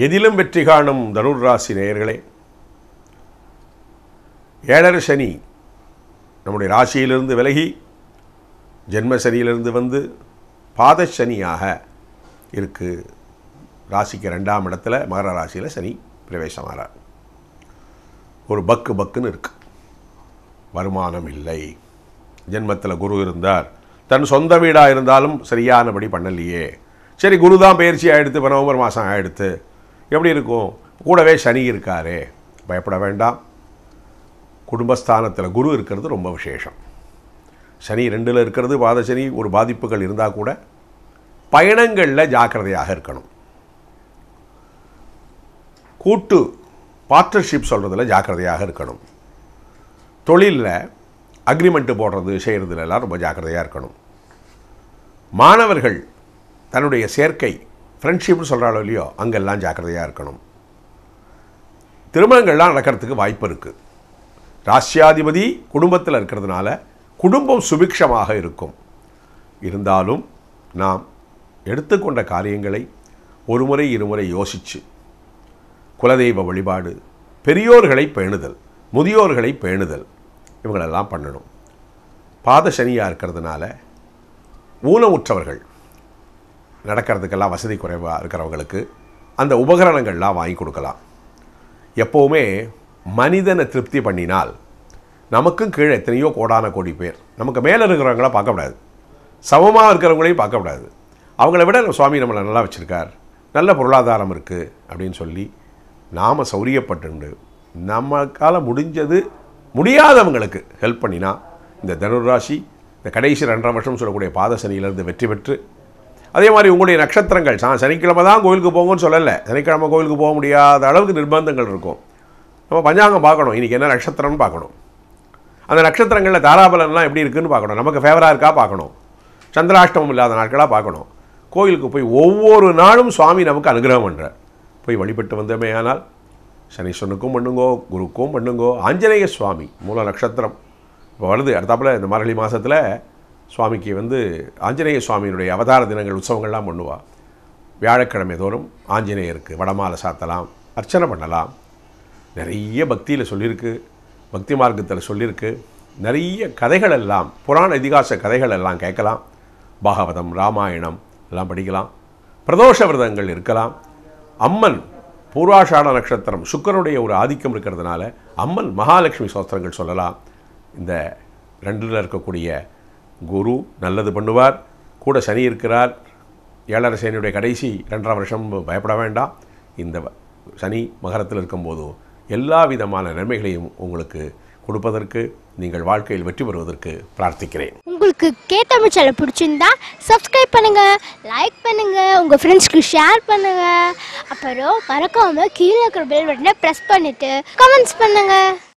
எதிலும் வெற்றி காணும் தனுர் ராசி நேயர்களே, ஏழரை சனி நம்முடைய ராசியிலிருந்து விலகி ஜென்ம சனியிலிருந்து வந்து பாத சனியாக இருக்குது. ராசிக்கு 2ஆம் இடத்துல மகர ராசியில் சனி பிரவேசமாகிறார். ஒரு பக்குன்னு இருக்குது. வருமானம் இல்லை. ஜென்மத்தில் குரு இருந்தார். தன் சொந்த வீடாக இருந்தாலும் சரியானபடி பண்ணலையே. சரி, குரு தான் பயிற்சியாக எடுத்து இப்போ நவம்பர் மாதம் ஆகிடுத்து, எப்படி இருக்கும்? கூடவே சனி இருக்காரே, பயப்பட வேண்டாம். குடும்பஸ்தானத்தில் குரு இருக்கிறது ரொம்ப விசேஷம். சனி 2ல் இருக்கிறது, பாத சனி. ஒரு பாதிப்புகள் இருந்தால் கூட பயணங்களில் ஜாக்கிரதையாக இருக்கணும். கூட்டு பார்ட்னர்ஷிப் சொல்கிறதுல ஜாக்கிரதையாக இருக்கணும். தொழிலில் அக்ரிமெண்ட்டு போடுறது செய்கிறதுலாம் ரொம்ப ஜாக்கிரதையாக இருக்கணும். மாணவர்கள் தன்னுடைய சேர்க்கை ஃப்ரெண்ட்ஷிப்னு சொல்கிறாளோ இல்லையோ, அங்கெல்லாம் ஜாக்கிரதையாக இருக்கணும். திருமணங்கள்லாம் நடக்கிறதுக்கு வாய்ப்பு இருக்குது. ராசியாதிபதி குடும்பத்தில் இருக்கிறதுனால குடும்பம் சுபிக்ஷமாக இருக்கும். இருந்தாலும் நாம் எடுத்துக்கொண்ட காரியங்களை ஒரு முறை இருமுறை யோசித்து, குலதெய்வ வழிபாடு, பெரியோர்களை பேணுதல், முதியோர்களை பேணுதல், இவங்களெல்லாம் பண்ணணும். பாத சனியாக இருக்கிறதுனால ஊனமுற்றவர்கள், நடக்கிறதுக்கெல்லாம் வசதி குறைவாக இருக்கிறவங்களுக்கு அந்த உபகரணங்கள்லாம் வாங்கி கொடுக்கலாம். எப்போவுமே மனிதனை திருப்தி பண்ணினால், நமக்கும் கீழே எத்தனையோ கோடான கோடி பேர், நமக்கு மேலே இருக்கிறவங்கள பார்க்கக்கூடாது, சமமாக இருக்கிறவங்களையும் பார்க்கக்கூடாது. அவங்கள விட சுவாமி நம்மளை நல்லா வச்சுருக்கார், நல்ல பொருளாதாரம் இருக்குது அப்படின்னு சொல்லி நாம் சௌரியப்பட்டு நமக்கால முடிஞ்சது முடியாதவங்களுக்கு ஹெல்ப் பண்ணினா, இந்த தனுராசி இந்த கடைசி 2.5 வருஷம் சொல்லக்கூடிய பாத சனியிலேருந்து வெற்றி பெற்று, அதே மாதிரி உங்களுடைய நட்சத்திரங்கள் சனிக்கிழமை தான் கோயிலுக்கு போங்கன்னு சொல்லலை. சனிக்கிழமை கோயிலுக்கு போக முடியாத அளவுக்கு நிர்பந்தங்கள் இருக்கும். நம்ம பஞ்சாங்கம் பார்க்கணும், இன்றைக்கி என்ன நட்சத்திரம்னு பார்க்கணும். அந்த நட்சத்திரங்களில் தாராபலன்லாம் எப்படி இருக்குதுன்னு பார்க்கணும். நமக்கு ஃபேவராக இருக்கா பார்க்கணும். சந்திராஷ்டமம் இல்லாத நாட்களாக பார்க்கணும். கோயிலுக்கு போய் ஒவ்வொரு நாளும் சுவாமி நமக்கு அனுகிரகம் பண்ணுறார். போய் வழிபட்டு வந்தோமே. ஆனால் சனீஸ்வரனுக்கும் பண்ணுங்கோ, குருக்கும் பண்ணுங்கோ. ஆஞ்சநேய சுவாமி மூல நட்சத்திரம் இப்போ வருது. அடுத்தாப்பில் இந்த மார்கழி மாதத்தில் சுவாமிக்கு ஆஞ்சநேய சுவாமியினுடைய அவதார தினங்கள் உற்சவங்கள்லாம் பண்ணுவாள். வியாழக்கிழமை தோறும் ஆஞ்சநேயருக்கு வடமாலை சாத்தலாம், அர்ச்சனை பண்ணலாம். நிறைய பக்தியில் சொல்லியிருக்கு, பக்தி மார்க்கத்தில் சொல்லியிருக்கு. நிறைய கதைகள் எல்லாம், புராண இதிகாச கதைகள் எல்லாம் கேட்கலாம். பாகவதம், ராமாயணம் எல்லாம் படிக்கலாம். பிரதோஷ விரதங்கள் இருக்கலாம். அம்மன் பூர்வாஷாட நட்சத்திரம் சுக்கிரனுடைய ஒரு ஆதிக்கம் இருக்கிறதுனால அம்மன் மகாலட்சுமி ஸ்தோத்திரங்கள் சொல்லலாம். இந்த 2ல் இருக்கக்கூடிய குரு நல்லது பண்ணுவார். கூட சனி இருக்கிறார். ஏழரை சனியுடைய கடைசி 2.5 வருஷம் பயப்பட வேண்டாம். இந்த சனி மகரத்தில் இருக்கும்போது எல்லா விதமான நன்மைகளையும் உங்களுக்கு கொடுப்பதற்கு, நீங்கள் வாழ்க்கையில் வெற்றி பெறுவதற்கு பிரார்த்திக்கிறேன். உங்களுக்கு தமிழ் சேனல் பிடிச்சிருந்தா சப்ஸ்கிரைப் பண்ணுங்க, லைக் பண்ணுங்க, உங்க ஃப்ரெண்ட்ஸ்க்கு ஷேர் பண்ணுங்க. அப்புறம் மறக்காம கீழே இருக்கிற பெல் பட்டனை பிரஸ் பண்ணிட்டு கமெண்ட்ஸ் பண்ணுங்க.